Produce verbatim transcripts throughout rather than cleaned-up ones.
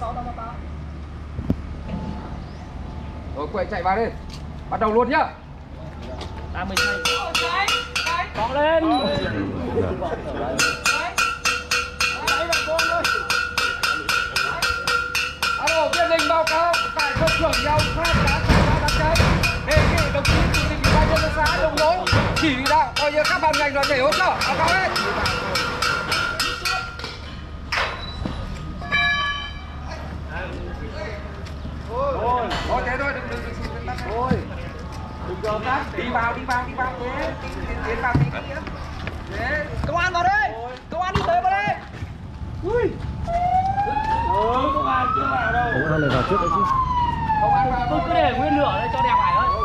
Rồi quay chạy vào đi. Bắt đầu luôn nhá. ba mươi giây. Bóng lên. Alo, Biên Đình báo cáo tại phân xưởng nhau phát đã xảy ra đám cháy. Đề nghị đồng chí chủ tịch ủy ban nhân dân xã Đồng Lối chỉ đạo coi như các ban ngành đoàn thể hỗ trợ. Báo cáo hết. Thôi, thôi thế thôi, đừng đừng đừng đừng tắt. Thôi. Đừng gờ tắt. Đi vào, đi vào, đi vào thế. Tiến tiến vào tí nữa. Thế, công an vào đây. Công an đi tới vào đây. Ui. Ừ, công an chưa vào đâu. Công an này vào trước đấy chứ. Công an vào. Tôi cứ để nguyên lửa đây cho đẹp Hải ơi.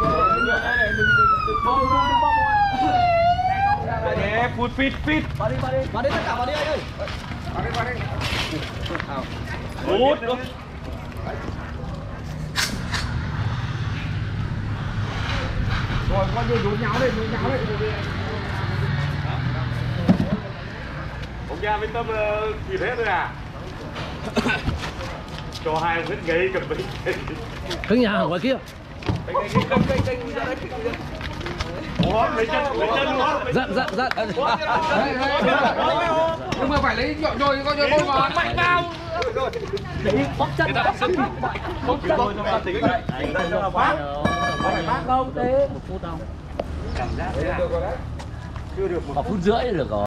Thế, phút phít phít. Vào đi, vào đi. Vào đi tất cả vào đi anh ơi. Vào đây, vào đây. Hút luôn. Rồi, coi như nhốn nháo đây, nhốn nháo đây. Ông nhà với Tâm chỉ thế thôi à? Cho hai ông hết ghế cầm bình. Cái nhà ở ngoài kia. Cái cái cái cái cái cái cái cái ủa, lấy chân, lấy chân luôn. Dặn, dặn, dặn. Nhưng mà phải lấy nhọn nhồi coi như bôi vào mạnh vào. Đấy, bóc chân, bóc chân. Bóc chân. Tính đây, tính đây cho là phát. Không phải phát đâu, thế. Một phút đâu. Cảm giác thế à? Chưa được một phút rưỡi được rồi.